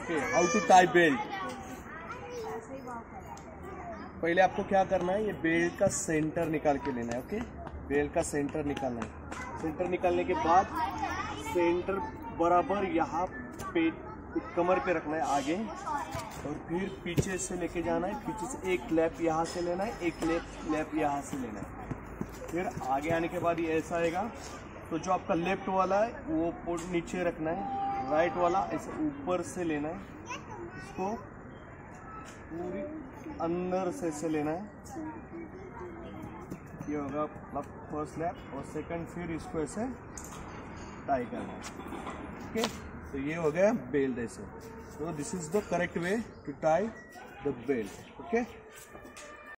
Okay, how to tie belt. पहले आपको क्या करना है, ये बेल्ट का सेंटर निकाल के लेना है। ओके, बेल्ट का सेंटर निकालना है। सेंटर निकालने के बाद सेंटर बराबर यहाँ पे कमर पे रखना है आगे, और फिर पीछे से लेके जाना है। पीछे से एक क्लैप यहाँ से लेना है, एक क्लैप यहाँ से लेना है। फिर आगे आने के बाद ये ऐसा आएगा, तो जो आपका लेफ्ट वाला है वो पोट नीचे रखना है, राइट वाला ऐसे ऊपर से लेना है, इसको पूरी अंदर से ऐसे लेना है। ये होगा फर्स्ट लैप, और सेकंड फिर इसको ऐसे टाई करना है। ओके, तो ये हो गया बेल्ट ऐसे। So this is the correct way to tie the belt. Okay.